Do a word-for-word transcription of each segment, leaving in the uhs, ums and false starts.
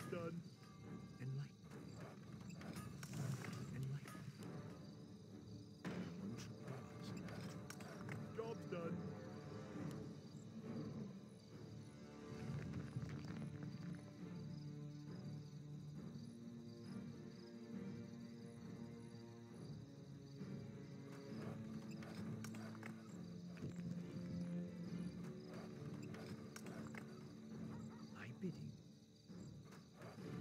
done. Enlighten. Enlighten. One should pause. Job's done. I bid you.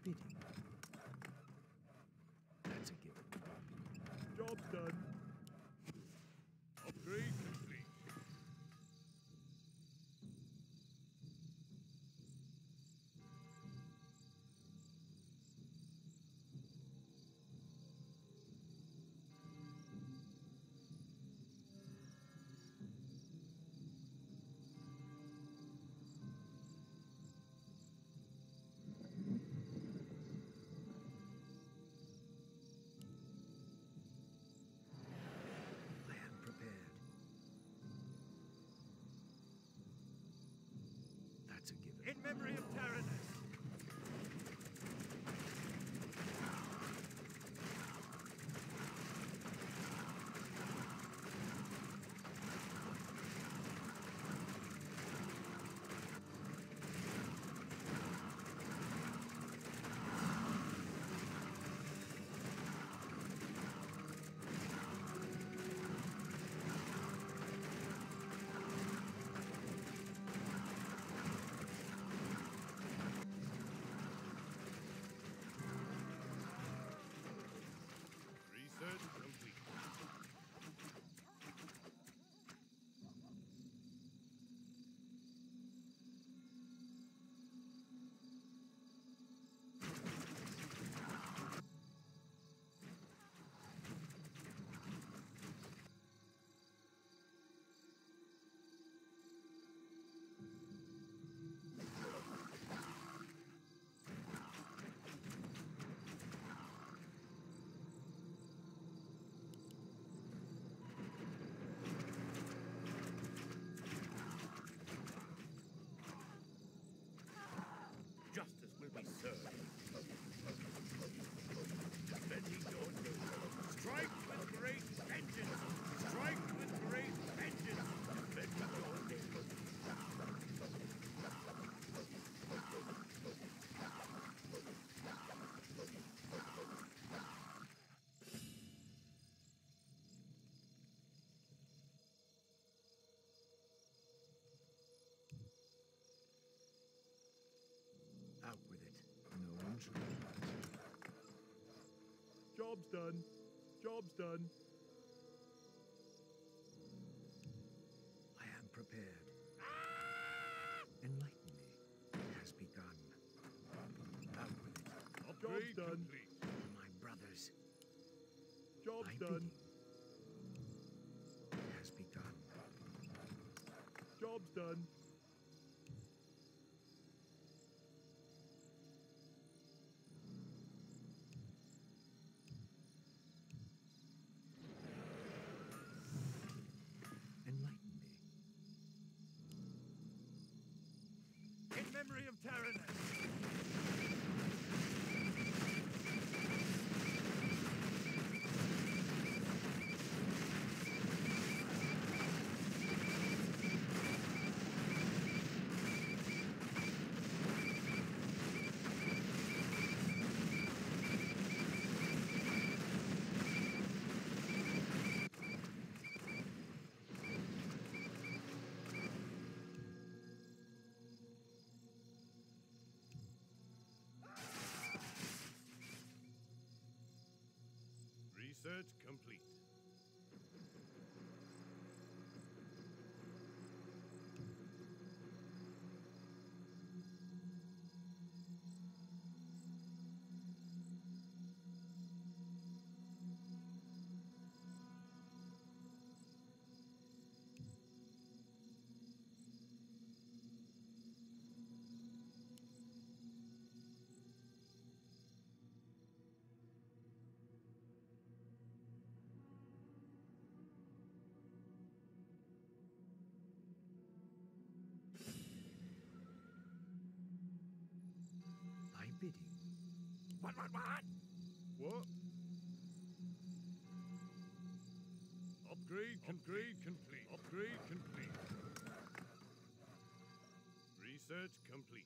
bidding. That's a given. Job's done. Upgrade complete. I am prepared. That's a given. In memory of Tyrannus. Research complete. Justice will be served. Defending your name. Strike with great vengeance. Strike with great vengeance. Defending your name. Out with it. No one should realize. Job's done. Job's done. I am prepared. Enlighten me. It has begun. Out with it. Upgrade done. Complete. My brothers. Job's My done. bidding. It has begun. Job's done. Enlighten me. In memory of Tyrannus. Research complete. My bidding. What, what, what? What? Upgrade, upgrade complete. Upgrade complete. Research complete.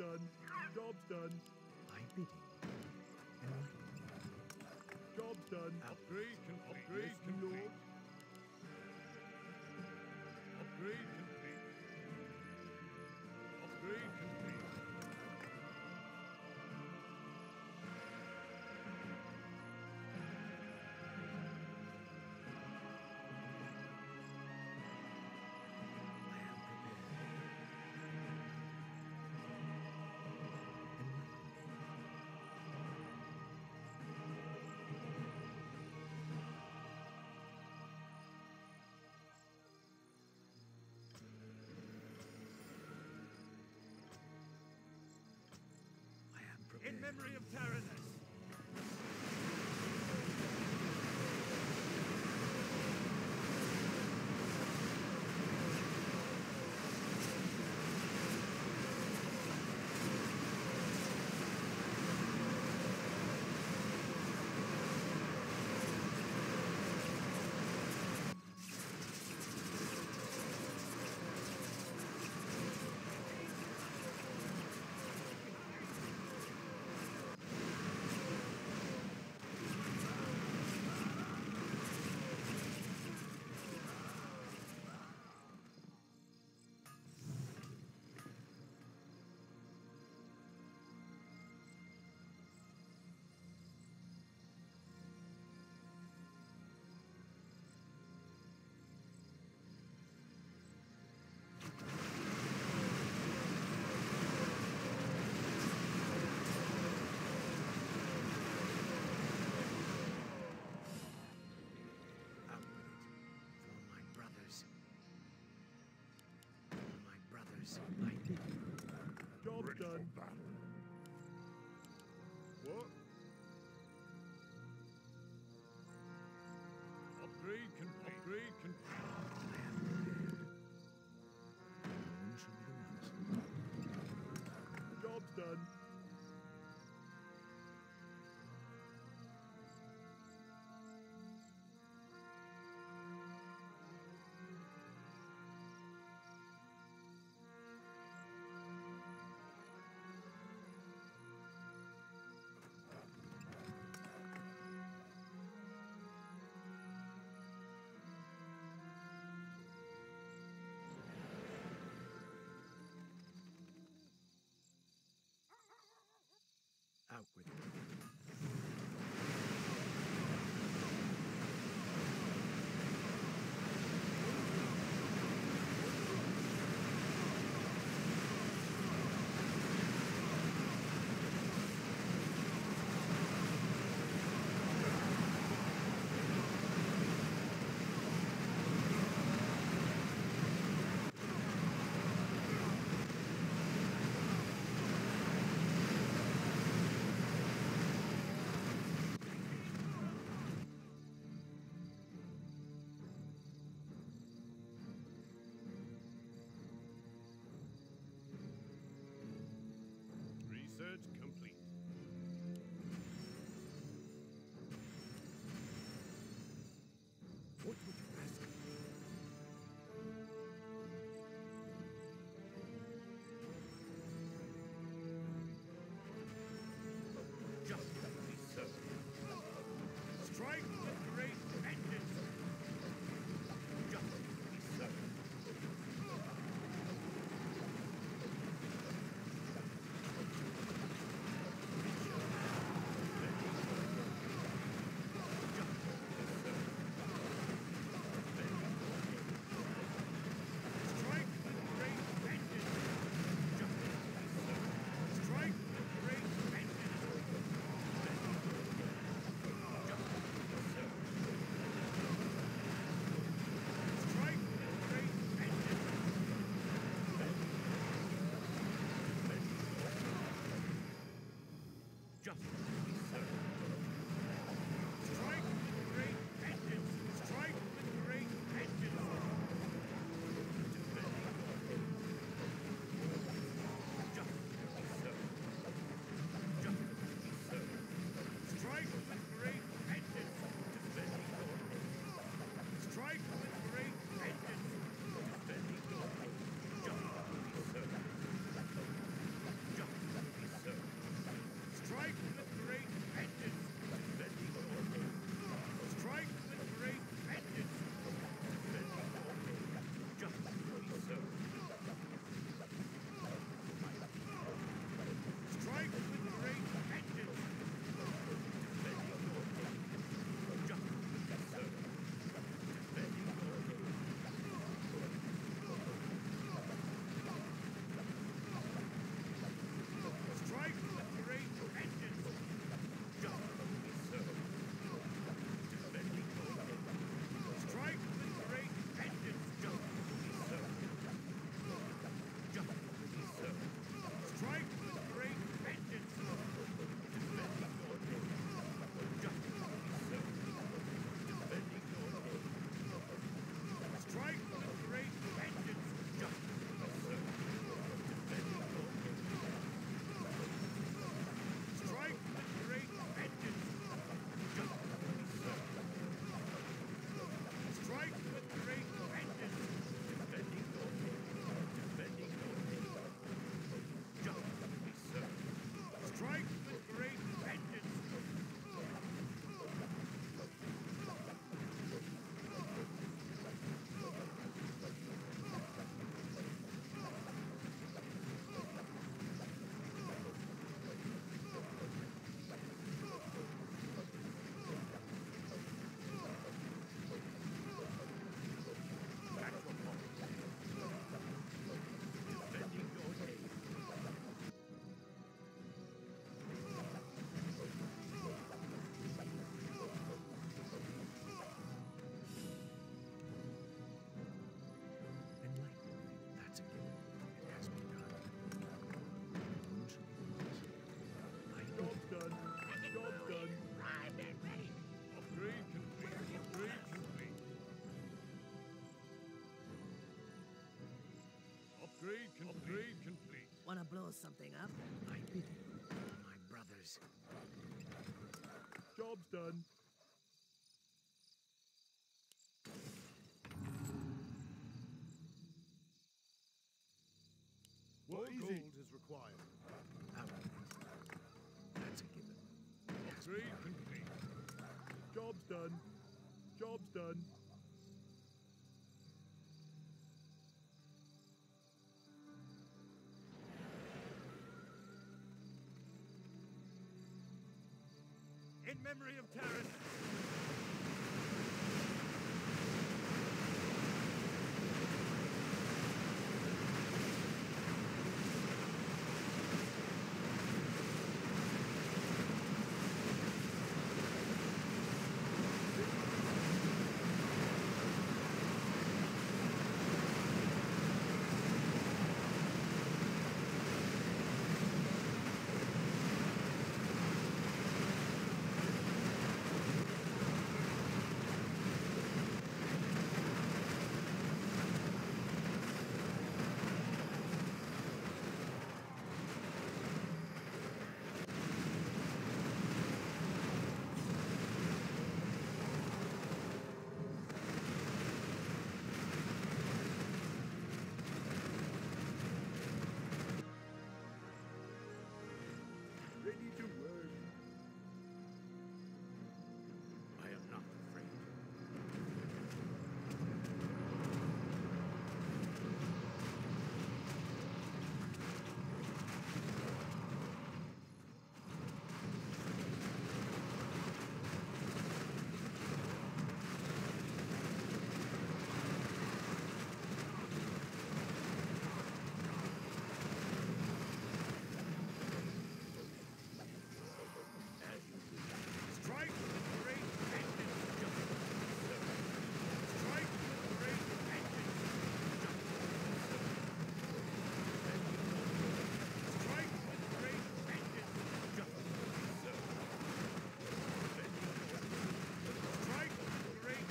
done. Job's done. My bidding. Job's done. Upgrade complete. Upgrade complete. Upgrade complete. Upgrade complete. In memory of Tyrannus. Job done. What? Upgrade can upgrade can. Job's done. Out with it. Job's done. What More is gold it? is required. Out. That's a given. Upgrade complete. Job's done. Job's done. In memory of Terran. Ready to work. I am not afraid. Strike with great vengeance. Strike with great vengeance. Strike with great vengeance. Strike with great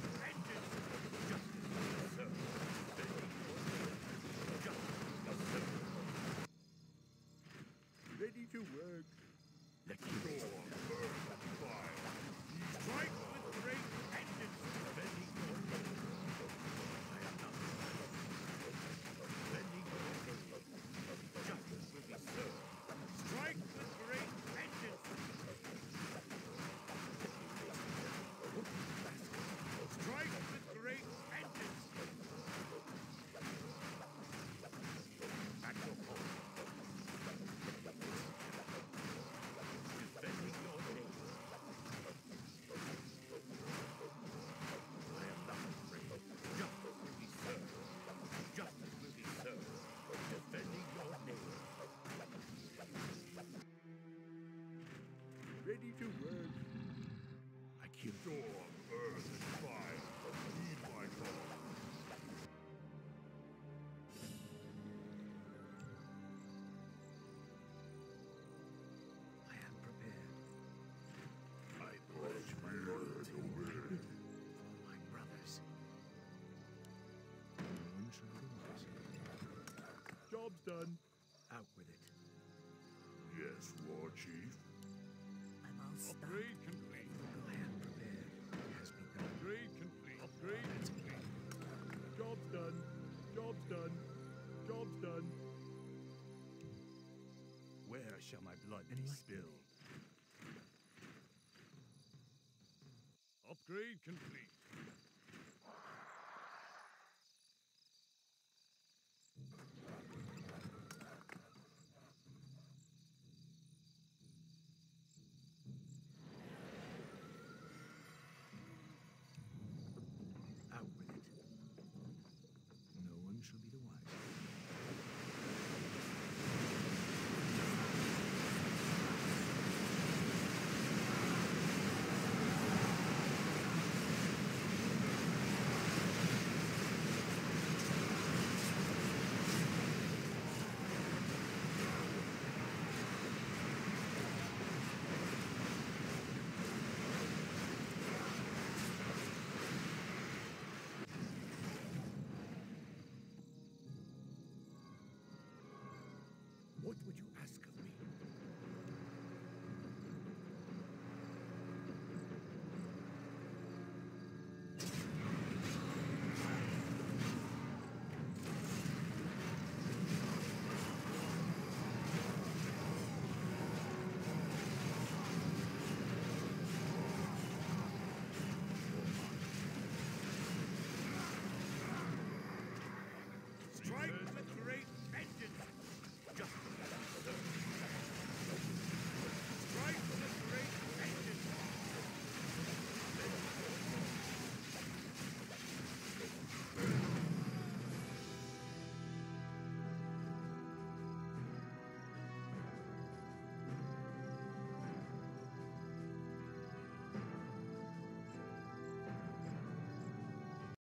vengeance. Ready to work. Let me go. Strike with great vengeance. Bending your knee. I am not afraid. Bending your knee. Justice will be served. Strike with great vengeance. Strike with great vengeance. At your post. Defending your name. I am not afraid. Justice will be served. Justice will be served. Defending your name. Ready to work. I kill Storm, earth, and fire. Heed my call. I am prepared. I pledge my loyalty For my brothers. One shall go mercy. Job's done. Out with it. Yes, War Chief. I'm all stuck. Upgrade complete. I am prepared. It has begun. Upgrade complete. Upgrade complete. Job's done. Job's done. Job's done. Where shall my blood be Enlighten spilled? Upgrade complete.